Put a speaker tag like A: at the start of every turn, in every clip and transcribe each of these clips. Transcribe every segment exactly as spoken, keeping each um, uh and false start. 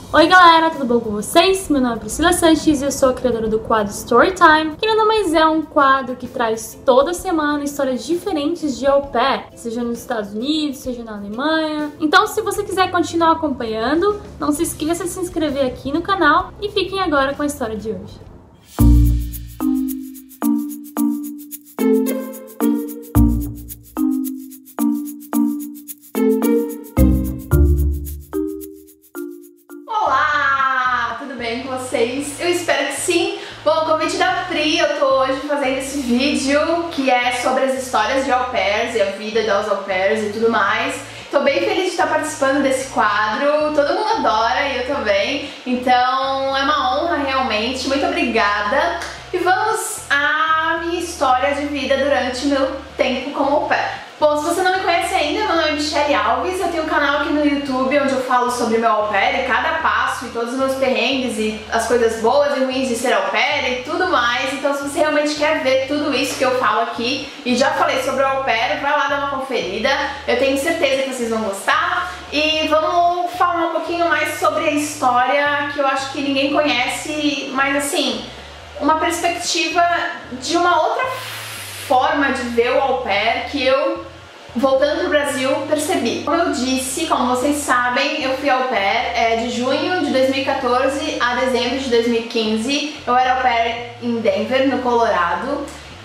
A: Oi galera, tudo bom com vocês? Meu nome é Priscila Sanches e eu sou a criadora do quadro Storytime, que nada mais é um quadro que traz toda semana histórias diferentes de au pair, seja nos Estados Unidos, seja na Alemanha. Então se você quiser continuar acompanhando, não se esqueça de se inscrever aqui no canal e fiquem agora com a história de hoje.
B: Eu espero que sim. Bom, convite da Pri, eu tô hoje fazendo esse vídeo que é sobre as histórias de au pairs e a vida das au pairs e tudo mais. Tô bem feliz de estar participando desse quadro, todo mundo adora e eu também, então é uma honra realmente, muito obrigada. E vamos à minha história de vida durante o meu tempo como au pair. Bom, se você não me conhece ainda, meu nome é Michelle Alves, eu tenho um canal aqui no YouTube onde eu falo sobre meu au pair e cada passo e todos os meus perrengues e as coisas boas e ruins de ser au pair e tudo mais. Então se você realmente quer ver tudo isso que eu falo aqui e já falei sobre o au pair, vai lá dar uma conferida, eu tenho certeza que vocês vão gostar. E vamos falar um pouquinho mais sobre a história que eu acho que ninguém conhece, mas assim, uma perspectiva de uma outra forma de ver o au pair que eu, voltando pro Brasil, percebi. Como eu disse, como vocês sabem, eu fui au pair é, de junho de dois mil e quatorze a dezembro de dois mil e quinze. Eu era au pair em Denver, no Colorado,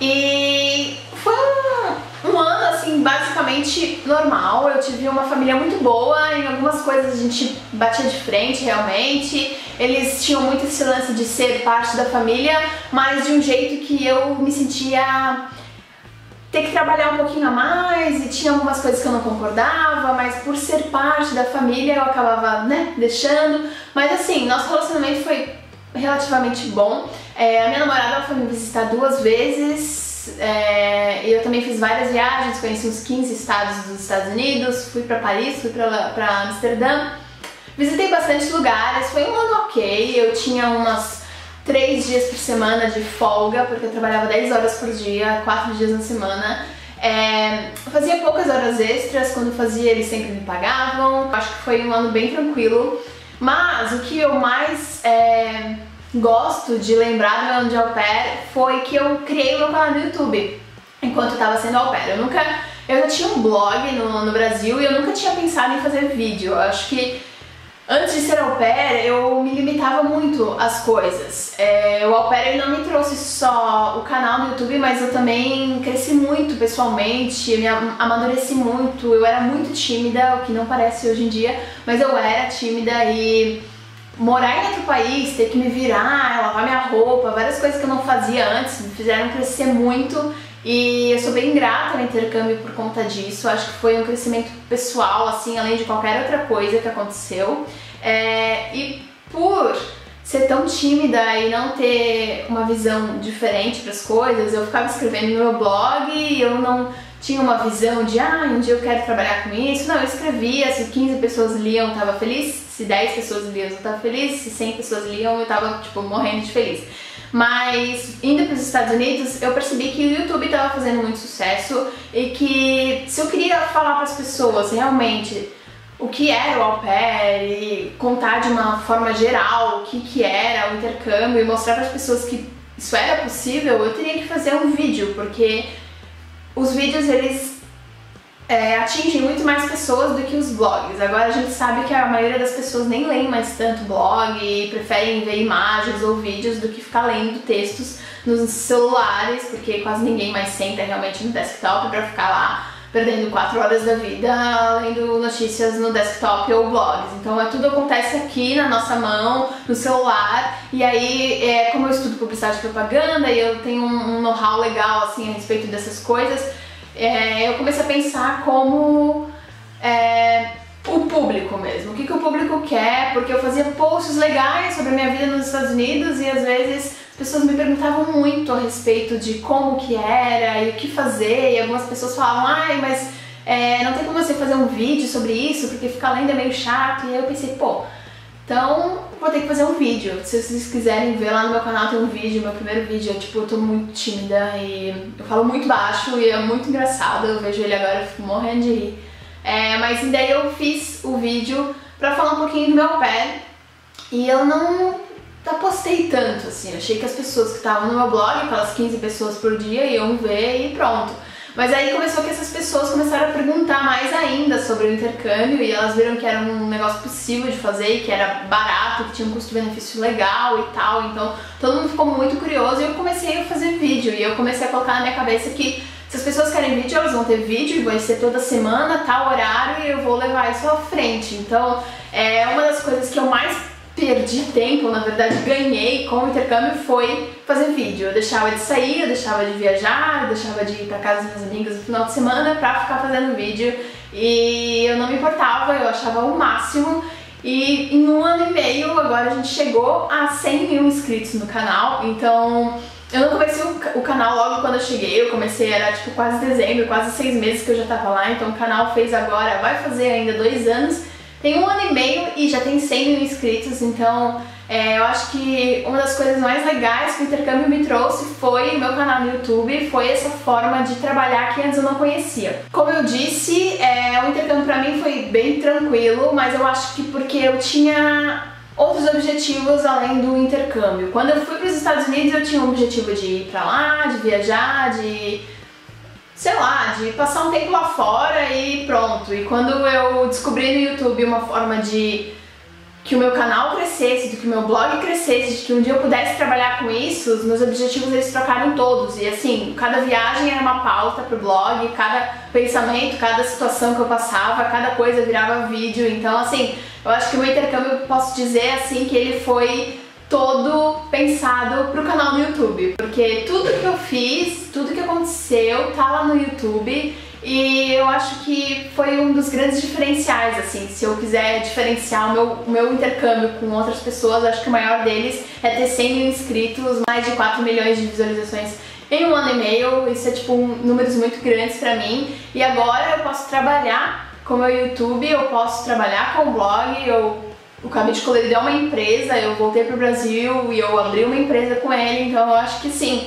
B: e foi um, um ano assim basicamente normal. Eu tive uma família muito boa, em algumas coisas a gente batia de frente realmente. Eles tinham muito esse lance de ser parte da família, mas de um jeito que eu me sentia ter que trabalhar um pouquinho a mais e tinha algumas coisas que eu não concordava, mas por ser parte da família eu acabava, né, deixando. Mas assim, nosso relacionamento foi relativamente bom. É, a minha namorada foi me visitar duas vezes, é, eu também fiz várias viagens, conheci uns quinze estados dos Estados Unidos, fui pra Paris, fui pra, pra Amsterdã, visitei bastante lugares, foi um ano ok, eu tinha umas três dias por semana de folga, porque eu trabalhava dez horas por dia, quatro dias na semana. É, fazia poucas horas extras, quando fazia eles sempre me pagavam. Acho que foi um ano bem tranquilo. Mas o que eu mais é, gosto de lembrar do meu ano de au pair foi que eu criei o meu canal no YouTube enquanto eu estava sendo au pair. Eu nunca, eu já tinha um blog no, no Brasil e eu nunca tinha pensado em fazer vídeo. Eu acho que antes de ser au pair, eu me limitava muito às coisas. É, o au pair não me trouxe só o canal no YouTube, mas eu também cresci muito pessoalmente, me amadureci muito. Eu era muito tímida, o que não parece hoje em dia, mas eu era tímida e morar em outro país, ter que me virar, lavar minha roupa, várias coisas que eu não fazia antes, me fizeram crescer muito. E eu sou bem grata ao intercâmbio por conta disso. Acho que foi um crescimento pessoal, assim, além de qualquer outra coisa que aconteceu. É, e por ser tão tímida e não ter uma visão diferente para as coisas, eu ficava escrevendo no meu blog e eu não tinha uma visão de, ah, um dia eu quero trabalhar com isso. Não, eu escrevia, se quinze pessoas liam, eu tava feliz. Se dez pessoas liam, eu tava feliz. Se cem pessoas liam, eu tava, tipo, morrendo de feliz. Mas indo para os Estados Unidos, eu percebi que o YouTube estava fazendo muito sucesso e que se eu queria falar para as pessoas realmente o que era o au pair e contar de uma forma geral o que, que era o intercâmbio e mostrar para as pessoas que isso era possível, eu teria que fazer um vídeo, porque os vídeos eles É, atingem muito mais pessoas do que os blogs. Agora a gente sabe que a maioria das pessoas nem leem mais tanto blog e preferem ver imagens ou vídeos do que ficar lendo textos nos celulares, porque quase ninguém mais senta realmente no desktop para ficar lá perdendo quatro horas da vida lendo notícias no desktop ou blogs. Então é, tudo acontece aqui na nossa mão, no celular, e aí é, como eu estudo publicidade e propaganda e eu tenho um, um know-how legal assim, a respeito dessas coisas, É, eu comecei a pensar como é, o público mesmo, o que, que o público quer, porque eu fazia posts legais sobre a minha vida nos Estados Unidos e às vezes as pessoas me perguntavam muito a respeito de como que era e o que fazer, e algumas pessoas falavam, ai, mas é, não tem como você fazer um vídeo sobre isso, porque ficar lendo é meio chato, e aí eu pensei, pô, então vou ter que fazer um vídeo. Se vocês quiserem ver lá no meu canal tem um vídeo, meu primeiro vídeo é tipo, eu tô muito tímida e eu falo muito baixo e é muito engraçado, eu vejo ele agora e fico morrendo de rir. É, mas daí eu fiz o vídeo pra falar um pouquinho do meu au pair e eu não apostei tanto, assim. Eu achei que as pessoas que estavam no meu blog, aquelas quinze pessoas por dia, iam ver e pronto. Mas aí começou que essas pessoas começaram a perguntar mais ainda sobre o intercâmbio e elas viram que era um negócio possível de fazer e que era barato, que tinha um custo-benefício legal e tal. Então todo mundo ficou muito curioso e eu comecei a fazer vídeo. E eu comecei a colocar na minha cabeça que se as pessoas querem vídeo, elas vão ter vídeo e vai ser toda semana, tal horário, e eu vou levar isso à frente. Então é uma das coisas que eu mais perdi tempo, na verdade ganhei com o intercâmbio, foi fazer vídeo. Eu deixava de sair, eu deixava de viajar, eu deixava de ir pra casa das minhas amigas no final de semana pra ficar fazendo vídeo e eu não me importava, eu achava o máximo. E em um ano e meio agora a gente chegou a cem mil inscritos no canal, então eu não comecei o canal logo quando eu cheguei, eu comecei, era tipo quase dezembro, quase seis meses que eu já tava lá, então o canal fez agora, vai fazer ainda dois anos. Tem um ano e meio e já tem cem mil inscritos, então é, eu acho que uma das coisas mais legais que o intercâmbio me trouxe foi o meu canal no YouTube, foi essa forma de trabalhar que antes eu não conhecia. Como eu disse, é, o intercâmbio pra mim foi bem tranquilo, mas eu acho que porque eu tinha outros objetivos além do intercâmbio. Quando eu fui para os Estados Unidos eu tinha o objetivo de ir pra lá, de viajar, de... sei lá, de passar um tempo lá fora e pronto. E quando eu descobri no YouTube uma forma de que o meu canal crescesse, de que o meu blog crescesse, de que um dia eu pudesse trabalhar com isso, os meus objetivos eles trocaram todos. E assim, cada viagem era uma pauta pro blog, cada pensamento, cada situação que eu passava, cada coisa virava vídeo. Então assim, eu acho que o meu intercâmbio, eu posso dizer assim, que ele foi todo pensado pro canal do YouTube, porque tudo que eu fiz, tudo que aconteceu tá lá no YouTube e eu acho que foi um dos grandes diferenciais, assim, se eu quiser diferenciar o meu, o meu intercâmbio com outras pessoas, acho que o maior deles é ter cem mil inscritos, mais de quatro milhões de visualizações em um ano e meio, isso é tipo um, números muito grandes pra mim, e agora eu posso trabalhar com o meu YouTube, eu posso trabalhar com o blog, eu O Cabide Colorido é uma empresa, eu voltei pro Brasil e eu abri uma empresa com ele, então eu acho que sim,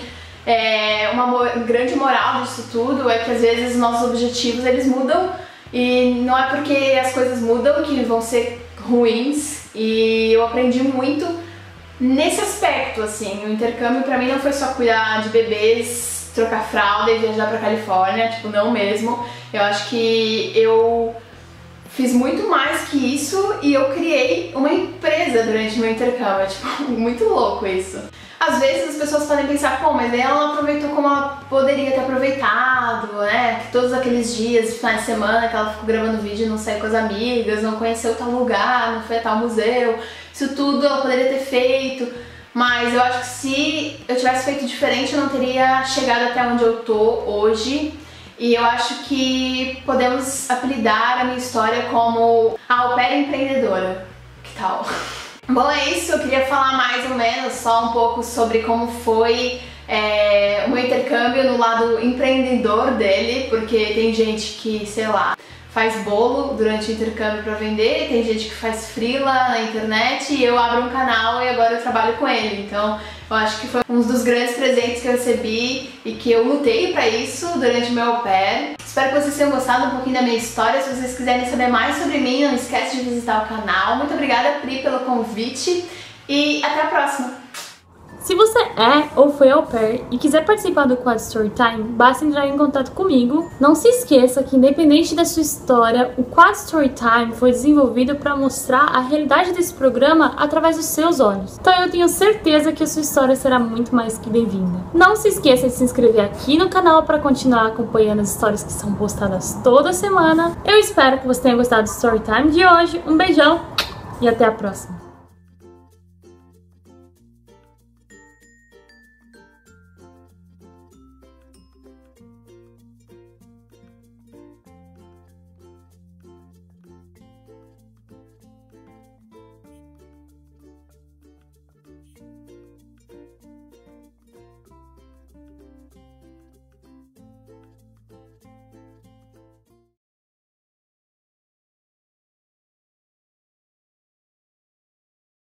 B: é uma mo grande moral disso tudo é que às vezes nossos objetivos eles mudam e não é porque as coisas mudam que vão ser ruins, e eu aprendi muito nesse aspecto, assim. O intercâmbio pra mim não foi só cuidar de bebês, trocar fralda e viajar pra Califórnia, tipo, não mesmo. Eu acho que eu fiz muito mais que isso e eu criei uma empresa durante meu intercâmbio, é tipo, muito louco isso. Às vezes as pessoas podem pensar, pô, mas ela não aproveitou como ela poderia ter aproveitado, né? Que todos aqueles dias, finais de semana, que ela ficou gravando vídeo e não saiu com as amigas, não conheceu tal lugar, não foi a tal museu, isso tudo ela poderia ter feito. Mas eu acho que se eu tivesse feito diferente, eu não teria chegado até onde eu tô hoje. E eu acho que podemos apelidar a minha história como a au pair empreendedora. Que tal? Bom, é isso. Eu queria falar mais ou menos só um pouco sobre como foi é, o meu intercâmbio no lado empreendedor dele, porque tem gente que, sei lá, faz bolo durante o intercâmbio para vender, tem gente que faz freela na internet e eu abro um canal e agora eu trabalho com ele. Então eu acho que foi um dos grandes presentes que eu recebi e que eu lutei para isso durante o meu au pair. Espero que vocês tenham gostado um pouquinho da minha história. Se vocês quiserem saber mais sobre mim, não esquece de visitar o canal. Muito obrigada, Pri, pelo convite e até a próxima!
A: Se você é ou foi au pair e quiser participar do Quad Storytime, basta entrar em contato comigo. Não se esqueça que, independente da sua história, o Quad Storytime foi desenvolvido para mostrar a realidade desse programa através dos seus olhos. Então eu tenho certeza que a sua história será muito mais que bem-vinda. Não se esqueça de se inscrever aqui no canal para continuar acompanhando as histórias que são postadas toda semana. Eu espero que você tenha gostado do Storytime de hoje. Um beijão e até a próxima!